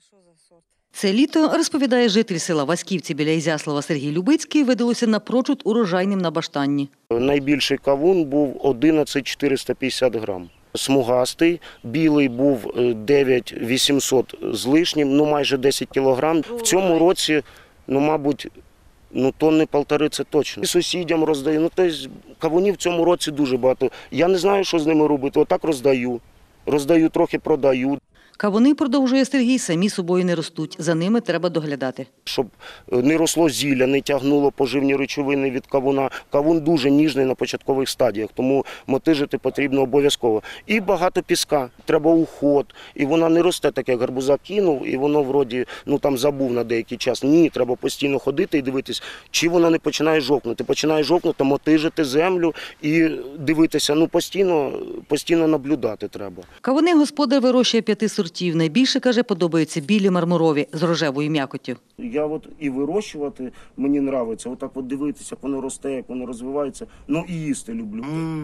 Це літо, розповідає житель села Васьківці біля Ізяслава Сергій Любицький, видалося напрочуд урожайним на баштанні. Найбільший кавун був 11,450 грам. Смугастий, білий був 9,800 з лишнім, майже 10 кілограм. В цьому році, мабуть, тонни півтори – це точно. І сусідям роздаю. Тобто кавунів в цьому році дуже багато. Я не знаю, що з ними робити. Отак роздаю. Роздаю, трохи продаю. Кавуни, продовжує Сергій, самі собою не ростуть. За ними треба доглядати. Щоб не росло зілля, не тягнуло поживні речовини від кавуна. Кавун дуже ніжний на початкових стадіях, тому мотижити потрібно обов'язково. І багато піска, треба уход. І вона не росте так, як гарбуза кинув, і воно вроді, там забув на деякий час. Ні, треба постійно ходити і дивитись, чи вона не починає жовкнути. Починає жовкнути, мотижити землю і дивитися, постійно наблюдати треба. Кавуни господар вирощує 5 сортів. Найбільше, каже, подобаються білі мармурові з рожевою м'якоттю. Я і вирощувати мені подобається, отак дивитися, як воно росте, як воно розвивається, і їсти люблю.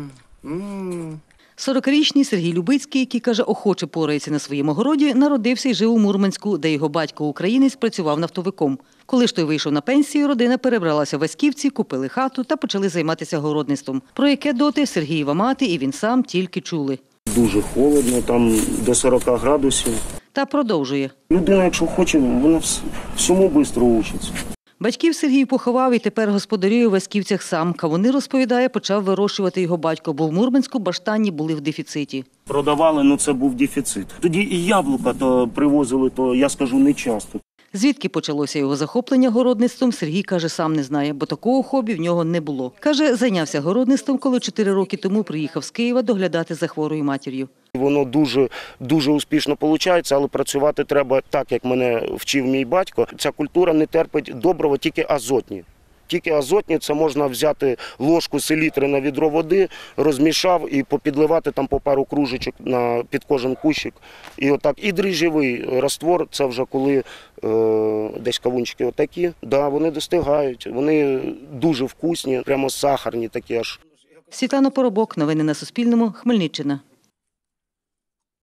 40-річний Сергій Любицький, який, каже, охоче порається на своєму городі, народився і жив у Мурманську, де його батько-українець працював нафтовиком. Коли ж той вийшов на пенсію, родина перебралася в Васьківці, купили хату та почали займатися городництвом, про яке доти Сергієва мати і він сам тільки чули. Дуже холодно, там до 40 градусів. Та продовжує. Людина, якщо хоче, вона всьому швидко учиться. Батьків Сергій поховав і тепер господарює у Васьківцях сам. Кавуни, розповідає, почав вирощувати його батько, бо в Мурманську баштанні були в дефіциті. Продавали, це був дефіцит. Тоді і яблука привозили, я скажу, не часто. Звідки почалося його захоплення городництвом, Сергій, каже, сам не знає, бо такого хобі в нього не було. Каже, зайнявся городництвом, коли 4 роки тому приїхав з Києва доглядати за хворою матір'ю. Воно дуже успішно виходить, але працювати треба так, як мене вчив мій батько. Ця культура не терпить доброго, тільки азотні. Тільки азотні – це можна взяти ложку селітри на відро води, розмішав і попідливати там по пару кружечок під кожен кущик. І отак. І дріжджовий раствор – це вже коли десь кавунчики отакі. Да, вони достигають, вони дуже вкусні, прямо сахарні такі аж. Світлана Поробок. Новини на Суспільному. Хмельниччина.